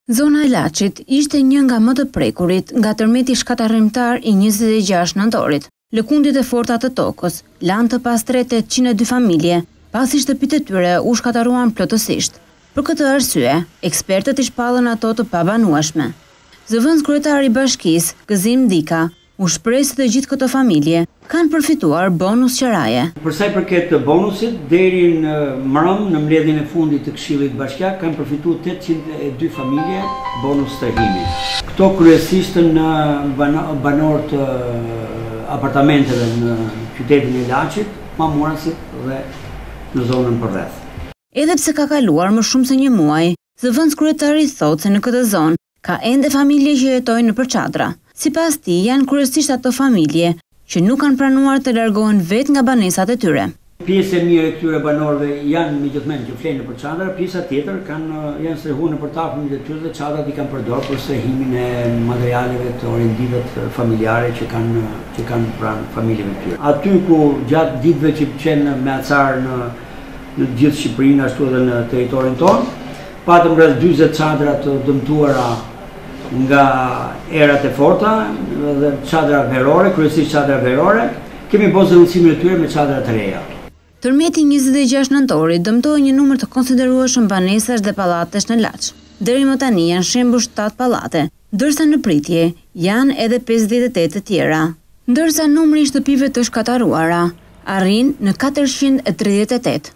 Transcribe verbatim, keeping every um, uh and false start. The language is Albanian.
Zona e Laçit ishte një nga më të prekurit nga tërmeti shkatarrimtar i njëzet e gjashtë nëntorit. Lëkundjet e forta të tokës lanë të pastrete njëqind e dy familje, pasi shtëpitë e tyre u shkataruan plotësisht. Për këtë arsye, ekspertët i shpallën ato të pabanueshme. Zëvendës kryetari i bashkisë, Gëzim Dika, u shpreh se të gjithë këto familje kanë përfituar bonus qeraje. Për sa i përket të bonusit, deri në mërëm, në mbledhjen e fundit të Këshillit Bashkiak, kanë përfituar tetëqind e dy familje bonus tërhimi. Këto kryesisht në banor të apartamenteve në qytetin e Laçit, Mamurasit dhe në zonën përreth. Edhe pse ka kaluar më shumë se një muaj, zëvendës kryetari thotë se në këtë zonë ka ende familje që jetojnë nëpër çadra. Sipas tij, janë kryesisht ato familje që nuk kanë pranuar të largohen vetë nga banesat e tyre. Pjesë e mirë e këtyre banorëve janë megjithëse që flenë nëpër çadra, pjesa tjetër kanë janë strehuar nëpër takumin e tyre dhe çadrat i kanë përdorur për strehimin e materialeve të orendimeve familjare që kanë që kanë pranë familjeve të tyre. Aty ku gjatë ditëve që qenë me acar në në gjithë Shqipërinë ashtu edhe në territorin tonë, patëm rreth dyzet çadra të dëmtuara nga erat e forta dhe çadra verore, kryesisht çadra verore, kemi bërë zëvendësimin e tyre me çadra të reja. Tërmeti njëzet e gjashtë nëntorit dëmtoi një numër të konsiderueshëm banesash dhe pallatesh në Laç. Deri më tani janë shembur shtatë pallate, ndërsa në pritje janë edhe pesëdhjetë e tetë të tjera, ndërsa numri i shtëpive të shkataruara arrin në katërqind e tridhjetë e tetë.